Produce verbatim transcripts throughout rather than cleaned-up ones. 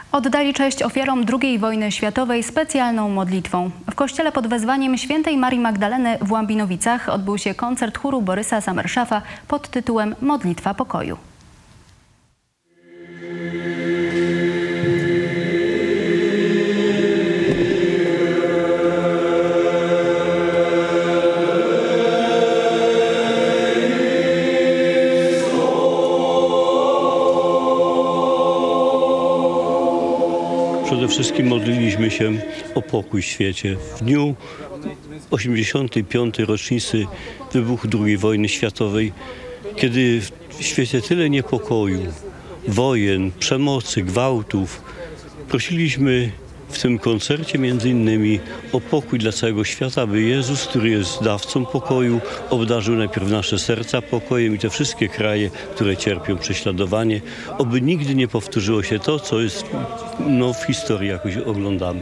Oddali cześć ofiarom drugiej wojny światowej specjalną modlitwą. W kościele pod wezwaniem świętej Marii Magdaleny w Łambinowicach odbył się koncert chóru Borysa Samerszafa pod tytułem Modlitwa Pokoju. Przede wszystkim modliliśmy się o pokój w świecie. W dniu osiemdziesiątej piątej rocznicy wybuchu drugiej wojny światowej, kiedy w świecie tyle niepokoju, wojen, przemocy, gwałtów, prosiliśmy w tym koncercie między innymi o pokój dla całego świata, aby Jezus, który jest dawcą pokoju, obdarzył najpierw nasze serca pokojem i te wszystkie kraje, które cierpią prześladowanie, oby nigdy nie powtórzyło się to, co jest no, w historii jakoś oglądamy.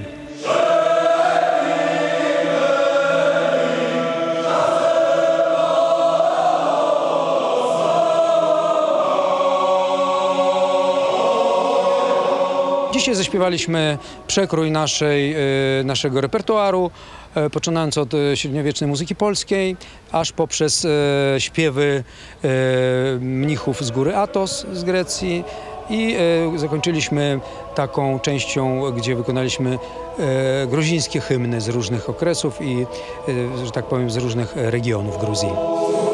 Dzisiaj zaśpiewaliśmy przekrój naszej, naszego repertuaru, poczynając od średniowiecznej muzyki polskiej, aż poprzez śpiewy mnichów z góry Athos z Grecji i zakończyliśmy taką częścią, gdzie wykonaliśmy gruzińskie hymny z różnych okresów i, że tak powiem, z różnych regionów Gruzji.